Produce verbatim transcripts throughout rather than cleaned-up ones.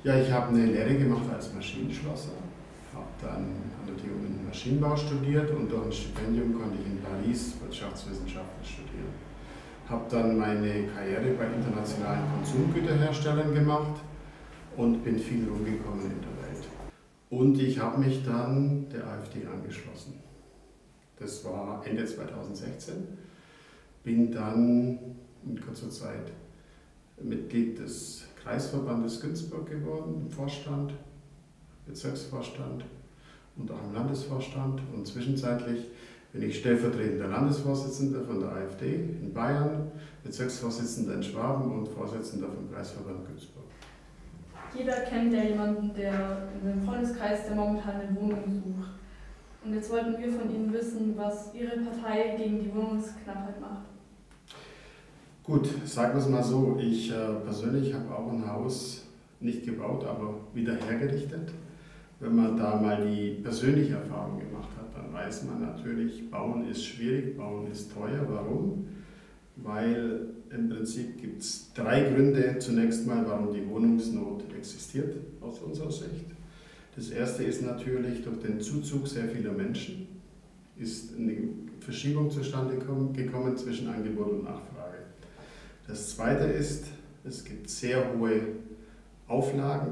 Ja, ich habe eine Lehre gemacht als Maschinenschlosser, habe dann an der T U in Maschinenbau studiert und durch ein Stipendium konnte ich in Paris Wirtschaftswissenschaften studieren. Habe dann meine Karriere bei internationalen Konsumgüterherstellern gemacht und bin viel rumgekommen in der Welt. Und ich habe mich dann der AfD angeschlossen. Das war Ende zweitausendsechzehn. Bin dann in kurzer Zeit Mitglied des Kreisverbandes Günzburg geworden, im Vorstand, Bezirksvorstand und auch im Landesvorstand. Und zwischenzeitlich bin ich stellvertretender Landesvorsitzender von der AfD in Bayern, Bezirksvorsitzender in Schwaben und Vorsitzender vom Kreisverband Günzburg. Jeder kennt ja jemanden, der in seinem Freundeskreis, der momentan eine Wohnung sucht. Und jetzt wollten wir von Ihnen wissen, was Ihre Partei gegen die Wohnungsknappheit macht. Gut, sagen wir es mal so, ich äh, persönlich habe auch ein Haus nicht gebaut, aber wieder hergerichtet. Wenn man da mal die persönliche Erfahrung gemacht hat, dann weiß man natürlich, Bauen ist schwierig, Bauen ist teuer. Warum? Weil im Prinzip gibt es drei Gründe zunächst mal, warum die Wohnungsnot existiert aus unserer Sicht. Das erste ist natürlich, durch den Zuzug sehr vieler Menschen ist eine Verschiebung zustande gekommen zwischen Angebot und Nachfrage. Das zweite ist, es gibt sehr hohe Auflagen,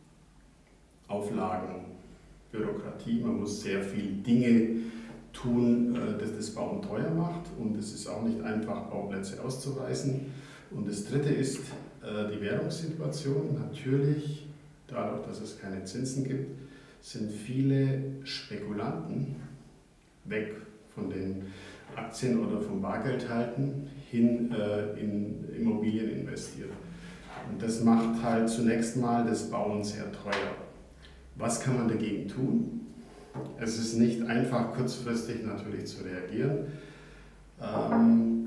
Auflagen, Bürokratie, man muss sehr viele Dinge tun, das das Bauen teuer macht und es ist auch nicht einfach, Bauplätze auszuweisen. Und das dritte ist die Währungssituation. Natürlich, dadurch, dass es keine Zinsen gibt, sind viele Spekulanten weg von den Aktien oder vom Bargeld halten hin äh, in Immobilien investiert. Und das macht halt zunächst mal das Bauen sehr teuer. Was kann man dagegen tun? Es ist nicht einfach, kurzfristig natürlich zu reagieren. Ähm,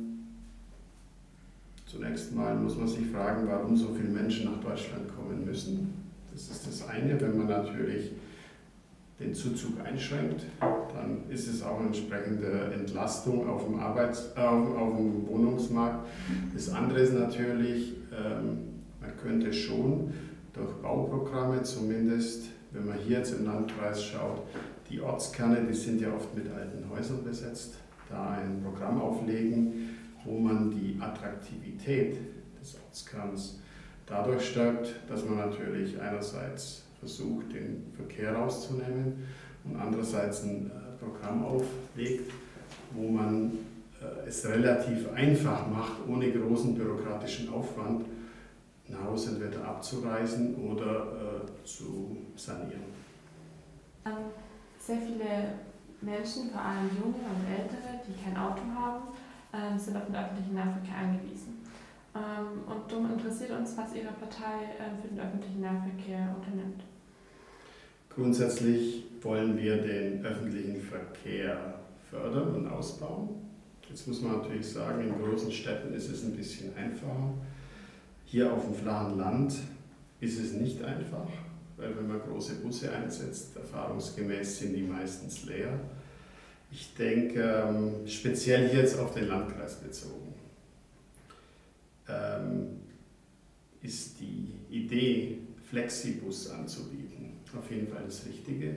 zunächst mal muss man sich fragen, warum so viele Menschen nach Deutschland kommen müssen. Das ist das eine. Wenn man natürlich den Zuzug einschränkt, dann ist es auch eine entsprechende Entlastung auf dem, Arbeits-, äh, auf dem Wohnungsmarkt. Das andere ist natürlich, ähm, man könnte schon durch Bauprogramme zumindest, wenn man hier jetzt im Landkreis schaut, die Ortskerne, die sind ja oft mit alten Häusern besetzt, da ein Programm auflegen, wo man die Attraktivität des Ortskerns dadurch stärkt, dass man natürlich einerseits versucht, den Verkehr rauszunehmen und andererseits ein äh, Programm auflegt, wo man äh, es relativ einfach macht, ohne großen bürokratischen Aufwand ein Haus entweder abzureißen oder äh, zu sanieren. Ähm, sehr viele Menschen, vor allem junge und ältere, die kein Auto haben, ähm, sind auf den öffentlichen Nahverkehr angewiesen. Ähm, und darum interessiert uns, was Ihre Partei äh, für den öffentlichen Nahverkehr unternimmt. Grundsätzlich wollen wir den öffentlichen Verkehr fördern und ausbauen. Jetzt muss man natürlich sagen, in großen Städten ist es ein bisschen einfacher. Hier auf dem flachen Land ist es nicht einfach, weil wenn man große Busse einsetzt, erfahrungsgemäß sind die meistens leer. Ich denke, speziell hier jetzt auf den Landkreis bezogen, ist die Idee, Flexibus anzubieten, auf jeden Fall das Richtige.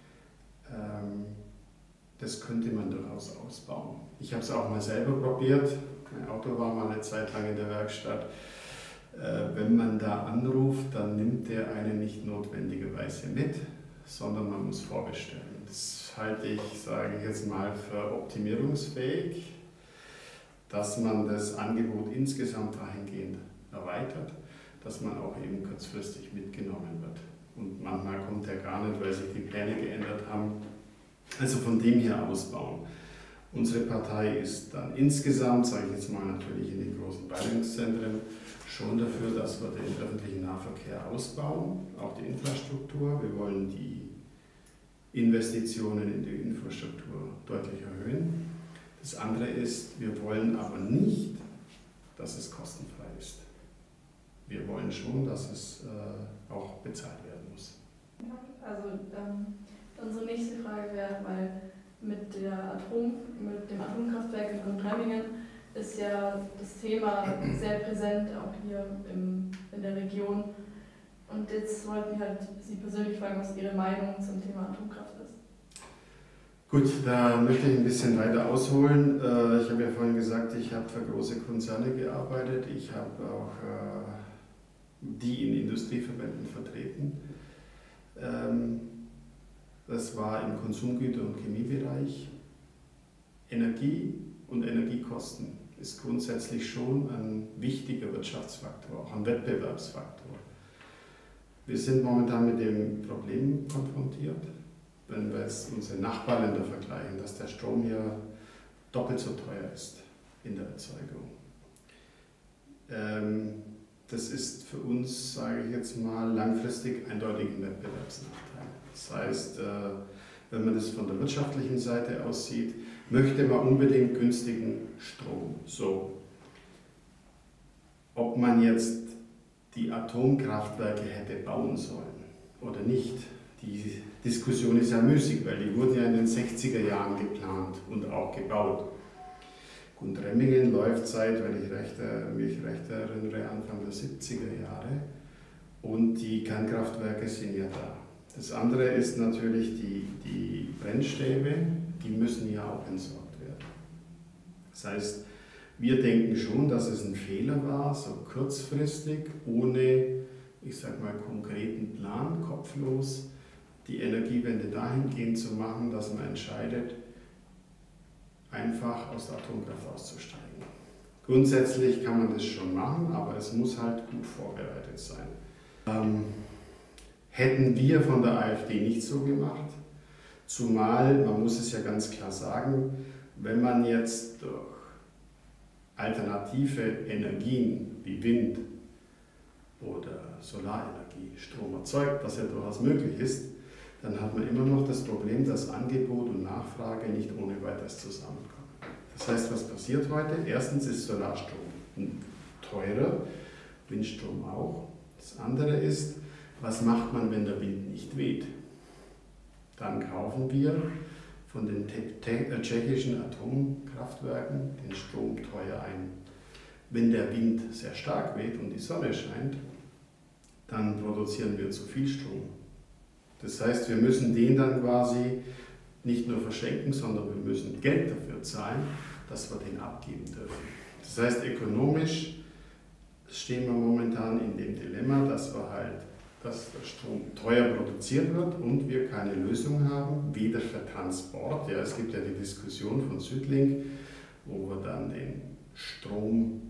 Das könnte man durchaus ausbauen. Ich habe es auch mal selber probiert. Mein Auto war mal eine Zeit lang in der Werkstatt. Wenn man da anruft, dann nimmt der einen nicht notwendigerweise mit, sondern man muss vorbestellen. Das halte ich, sage ich jetzt mal, für optimierungsfähig, dass man das Angebot insgesamt dahingehend erweitert, dass man auch eben kurzfristig mitgenommen wird. Und manchmal kommt er gar nicht, weil sich die Pläne geändert haben. Also von dem her ausbauen. Unsere Partei ist dann insgesamt, sage ich jetzt mal natürlich in den großen Ballungszentren, schon dafür, dass wir den öffentlichen Nahverkehr ausbauen, auch die Infrastruktur. Wir wollen die Investitionen in die Infrastruktur deutlich erhöhen. Das andere ist, wir wollen aber nicht, dass es kostenfrei ist. Wir wollen schon, dass es äh, auch bezahlt werden muss. Also ähm, unsere nächste Frage wäre, weil mit, der Atom, mit dem Atomkraftwerk in Gundremmingen ist ja das Thema sehr präsent, auch hier im, in der Region. Und jetzt wollten wir halt Sie persönlich fragen, was Ihre Meinung zum Thema Atomkraft ist. Gut, da möchte ich ein bisschen weiter ausholen. Ich habe ja vorhin gesagt, ich habe für große Konzerne gearbeitet. Ich habe auch die in Industrieverbänden vertreten. Das war im Konsumgüter- und Chemiebereich. Energie und Energiekosten ist grundsätzlich schon ein wichtiger Wirtschaftsfaktor, auch ein Wettbewerbsfaktor. Wir sind momentan mit dem Problem konfrontiert, wenn wir jetzt unsere Nachbarländer vergleichen, dass der Strom hier doppelt so teuer ist in der Erzeugung. Ähm, das ist für uns, sage ich jetzt mal, langfristig eindeutig ein Wettbewerbsnachteil. Das heißt, äh, wenn man das von der wirtschaftlichen Seite aus sieht, möchte man unbedingt günstigen Strom. So. Ob man jetzt die Atomkraftwerke hätte bauen sollen oder nicht, die Diskussion ist ja müßig, weil die wurden ja in den sechziger Jahren geplant und auch gebaut. Gundremmingen läuft seit, wenn ich recht, mich recht erinnere, Anfang der siebziger Jahre und die Kernkraftwerke sind ja da. Das andere ist natürlich die, die Brennstäbe, die müssen ja auch entsorgt werden. Das heißt, wir denken schon, dass es ein Fehler war, so kurzfristig, ohne, ich sag mal, konkreten Plan, kopflos, die Energiewende dahingehend zu machen, dass man entscheidet, einfach aus der Atomkraft auszusteigen. Grundsätzlich kann man das schon machen, aber es muss halt gut vorbereitet sein. Ähm, hätten wir von der AfD nicht so gemacht, zumal, man muss es ja ganz klar sagen, wenn man jetzt durch alternative Energien wie Wind oder Solarenergie Strom erzeugt, was ja durchaus möglich ist, dann hat man immer noch das Problem, dass Angebot und Nachfrage nicht ohne weiteres zusammenkommen. Das heißt, was passiert heute? Erstens ist Solarstrom teurer, Windstrom auch. Das andere ist, was macht man, wenn der Wind nicht weht? Dann kaufen wir von den tschechischen Atomkraftwerken den Strom teuer ein. Wenn der Wind sehr stark weht und die Sonne scheint, dann produzieren wir zu viel Strom. Das heißt, wir müssen den dann quasi nicht nur verschenken, sondern wir müssen Geld dafür zahlen, dass wir den abgeben dürfen. Das heißt, ökonomisch stehen wir momentan in dem Dilemma, dass wir halt, dass der Strom teuer produziert wird und wir keine Lösung haben, weder für Transport, ja, es gibt ja die Diskussion von Südlink, wo wir dann den Strom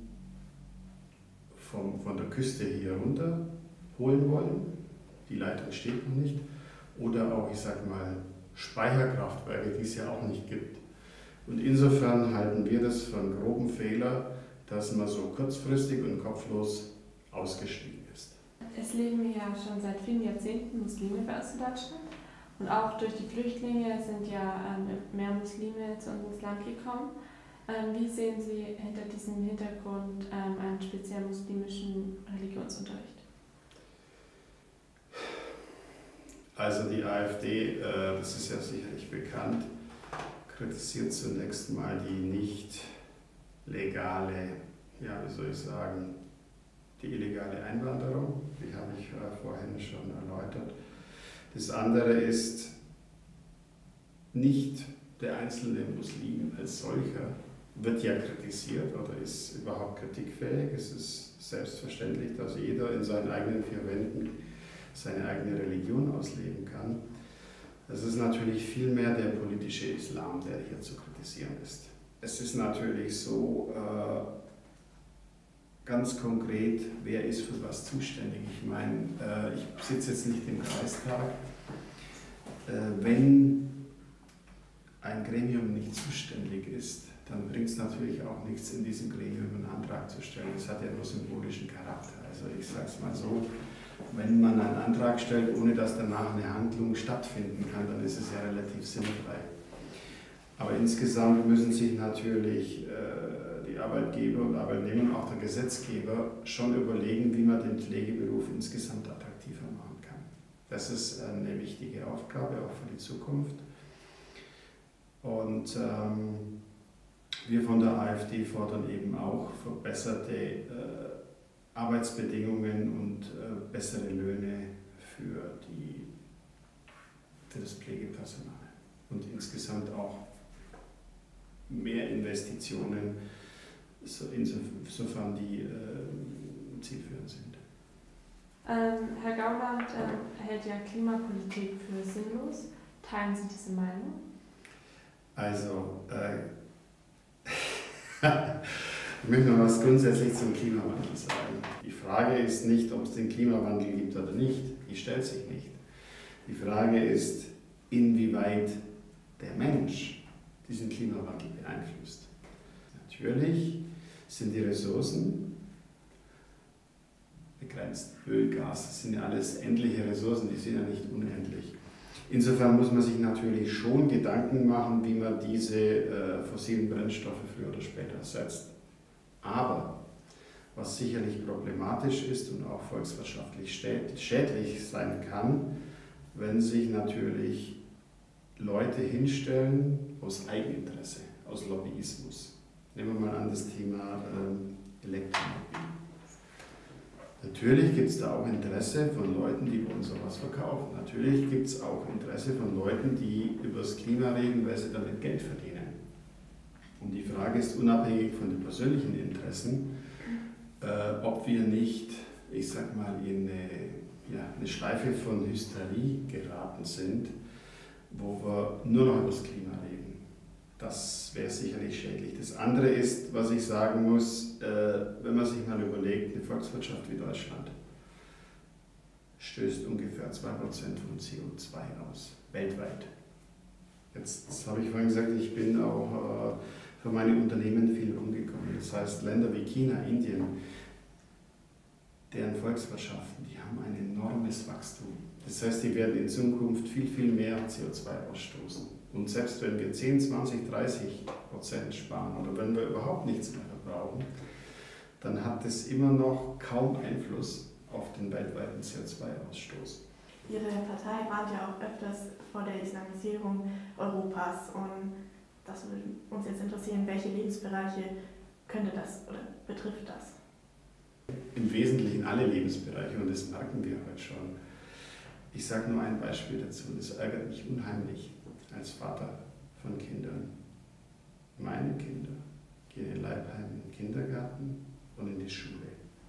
vom, von der Küste hier runter holen wollen. Die Leitung steht noch nicht. Oder auch, ich sag mal, Speicherkraftwerke, die es ja auch nicht gibt. Und insofern halten wir das für einen groben Fehler, dass man so kurzfristig und kopflos ausgestiegen ist. Es leben ja schon seit vielen Jahrzehnten Muslime bei uns in Deutschland. Und auch durch die Flüchtlinge sind ja ähm, mehr Muslime zu uns ins Land gekommen. Ähm, wie sehen Sie hinter diesem Hintergrund ähm, einen speziell muslimischen Religionsunterricht? Also die AfD, äh, das ist ja sicherlich bekannt, kritisiert zunächst mal die nicht legale, ja wie soll ich sagen, die illegale Einwanderung, die habe ich äh, vorhin schon erläutert. Das andere ist nicht der einzelne Muslim als solcher, wird ja kritisiert oder ist überhaupt kritikfähig. Es ist selbstverständlich, dass jeder in seinen eigenen vier Wänden seine eigene Religion ausleben kann. Es ist natürlich vielmehr der politische Islam, der hier zu kritisieren ist. Es ist natürlich so, äh, ganz konkret, wer ist für was zuständig. Ich meine, äh, ich sitze jetzt nicht im Kreistag. Äh, wenn ein Gremium nicht zuständig ist, dann bringt es natürlich auch nichts, in diesem Gremium einen Antrag zu stellen. Das hat ja nur symbolischen Charakter. Also ich sage es mal so, wenn man einen Antrag stellt, ohne dass danach eine Handlung stattfinden kann, dann ist es ja relativ sinnfrei. Aber insgesamt müssen sich natürlich äh, die Arbeitgeber und Arbeitnehmer und auch der Gesetzgeber schon überlegen, wie man den Pflegeberuf insgesamt attraktiver machen kann. Das ist eine wichtige Aufgabe, auch für die Zukunft. Und ähm, wir von der AfD fordern eben auch verbesserte äh, Arbeitsbedingungen und äh, bessere Löhne für, die, für das Pflegepersonal und insgesamt auch mehr Investitionen, so insofern die äh, zielführend sind. Ähm, Herr Gauland ähm, hält ja Klimapolitik für sinnlos. Teilen Sie diese Meinung? Also, äh, ich möchte noch was grundsätzlich zum Klimawandel sagen. Die Frage ist nicht, ob es den Klimawandel gibt oder nicht. Die stellt sich nicht. Die Frage ist, inwieweit der Mensch diesen Klimawandel beeinflusst. Natürlich sind die Ressourcen begrenzt. Öl, Gas, das sind ja alles endliche Ressourcen, die sind ja nicht unendlich. Insofern muss man sich natürlich schon Gedanken machen, wie man diese äh, fossilen Brennstoffe früher oder später ersetzt. Aber was sicherlich problematisch ist und auch volkswirtschaftlich schädlich sein kann, wenn sich natürlich Leute hinstellen aus Eigeninteresse, aus Lobbyismus. Nehmen wir mal an das Thema äh, Elektromobil. Natürlich gibt es da auch Interesse von Leuten, die wollen sowas verkaufen. Natürlich gibt es auch Interesse von Leuten, die über das Klima reden, weil sie damit Geld verdienen. Und die Frage ist unabhängig von den persönlichen Interessen, äh, ob wir nicht, ich sag mal, in eine, ja, eine Schleife von Hysterie geraten sind, wo wir nur noch über das Klima reden. Das wäre sicherlich schädlich. Das andere ist, was ich sagen muss, äh, wenn man sich mal überlegt, eine Volkswirtschaft wie Deutschland stößt ungefähr zwei Prozent von C O zwei aus, weltweit. Jetzt habe ich vorhin gesagt, ich bin auch äh, für meine Unternehmen viel rumgekommen. Das heißt, Länder wie China, Indien, deren Volkswirtschaften, die haben ein enormes Wachstum. Das heißt, die werden in Zukunft viel, viel mehr C O zwei ausstoßen. Und selbst wenn wir zehn, zwanzig, dreißig Prozent sparen oder wenn wir überhaupt nichts mehr verbrauchen, dann hat das immer noch kaum Einfluss auf den weltweiten C O zwei Ausstoß. Ihre Partei warnt ja auch öfters vor der Islamisierung Europas und das würde uns jetzt interessieren, welche Lebensbereiche könnte das oder betrifft das? Im Wesentlichen alle Lebensbereiche und das merken wir heute schon. Ich sage nur ein Beispiel dazu, das ärgert mich unheimlich als Vater von Kindern. Meine Kinder gehen in Leipheim in den Kindergarten und in die Schule.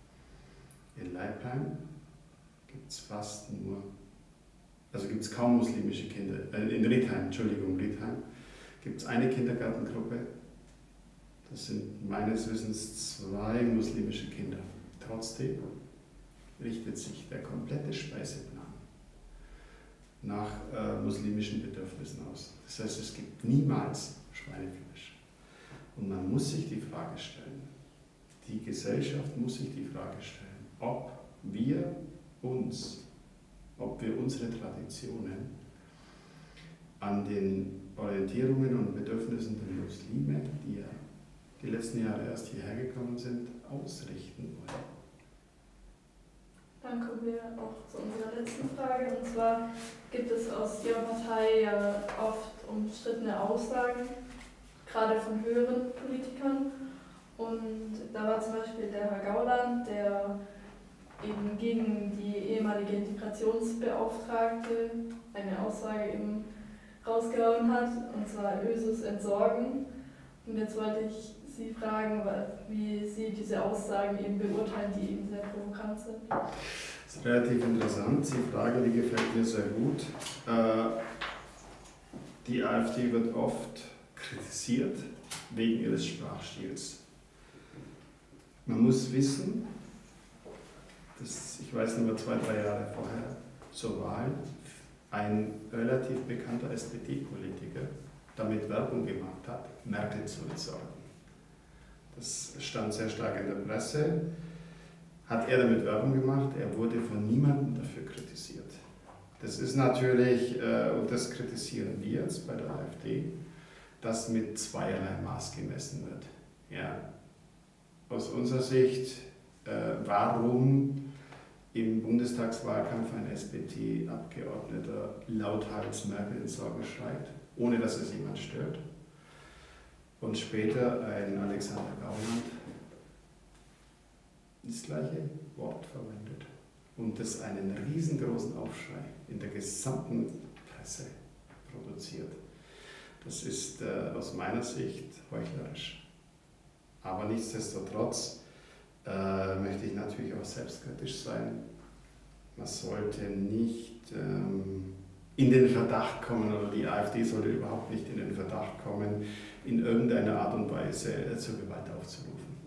In Leipheim gibt es fast nur, also gibt es kaum muslimische Kinder, äh, in Riedheim, Entschuldigung, Riedheim, gibt es eine Kindergartengruppe, das sind meines Wissens zwei muslimische Kinder. Trotzdem richtet sich der komplette Speiseplan nach äh, muslimischen Bedürfnissen aus. Das heißt, es gibt niemals Schweinefleisch. Und man muss sich die Frage stellen, die Gesellschaft muss sich die Frage stellen, ob wir uns, ob wir unsere Traditionen an den Orientierungen und Bedürfnissen der Muslime, die ja die letzten Jahre erst hierher gekommen sind, ausrichten wollen. Dann kommen wir auch zu unserer letzten Frage. Und zwar gibt es aus Ihrer Partei ja oft umstrittene Aussagen, gerade von höheren Politikern. Und da war zum Beispiel der Herr Gauland, der eben gegen die ehemalige Integrationsbeauftragte eine Aussage eben rausgehauen hat, und zwar Ösus entsorgen. Und jetzt wollte ich Sie fragen, wie Sie diese Aussagen eben beurteilen, die eben sehr provokant sind. Das ist relativ interessant. Die Frage, die gefällt mir sehr gut. Die AfD wird oft kritisiert wegen ihres Sprachstils. Man muss wissen, dass, ich weiß nicht mehr, zwei, drei Jahre vorher zur Wahl ein relativ bekannter S P D-Politiker damit Werbung gemacht hat, Merkel zu entsorgen. Das stand sehr stark in der Presse. Hat er damit Werbung gemacht? Er wurde von niemandem dafür kritisiert. Das ist natürlich, äh, und das kritisieren wir jetzt bei der AfD, dass mit zweierlei Maß gemessen wird. Ja. Aus unserer Sicht, äh, warum im Bundestagswahlkampf ein S P D-Abgeordneter lauthals Merkel ins Sorge schreit, ohne dass es jemand stört. Und später ein Alexander Gauland das gleiche Wort verwendet und das einen riesengroßen Aufschrei in der gesamten Presse produziert. Das ist äh, aus meiner Sicht heuchlerisch. Aber nichtsdestotrotz äh, möchte ich natürlich auch selbstkritisch sein. Man sollte nicht ähm, in den Verdacht kommen, oder die AfD sollte überhaupt nicht in den Verdacht kommen, in irgendeiner Art und Weise äh, zur Gewalt aufzurufen.